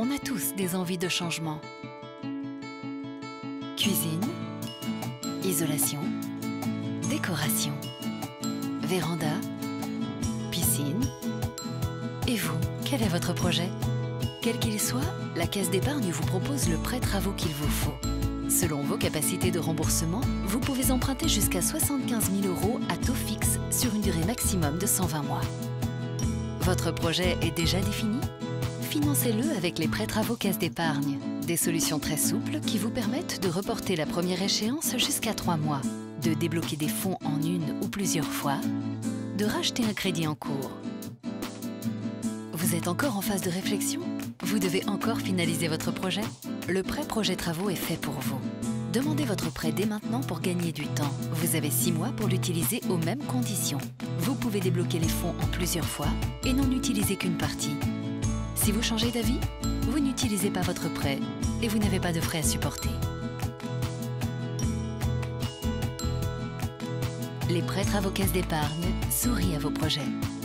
On a tous des envies de changement. Cuisine, isolation, décoration, véranda, piscine. Et vous, quel est votre projet? Quel qu'il soit, la Caisse d'épargne vous propose le prêt travaux qu'il vous faut. Selon vos capacités de remboursement, vous pouvez emprunter jusqu'à 75 000 € à taux fixe sur une durée maximum de 120 mois. Votre projet est déjà défini? Financez-le avec les prêts travaux Caisse d'épargne. Des solutions très souples qui vous permettent de reporter la première échéance jusqu'à 3 mois, de débloquer des fonds en une ou plusieurs fois, de racheter un crédit en cours. Vous êtes encore en phase de réflexion? Vous devez encore finaliser votre projet? Le prêt projet travaux est fait pour vous. Demandez votre prêt dès maintenant pour gagner du temps. Vous avez 6 mois pour l'utiliser aux mêmes conditions. Vous pouvez débloquer les fonds en plusieurs fois et n'en utiliser qu'une partie. Si vous changez d'avis, vous n'utilisez pas votre prêt et vous n'avez pas de frais à supporter. Les prêts travaux Caisse d'épargne sourient à vos projets.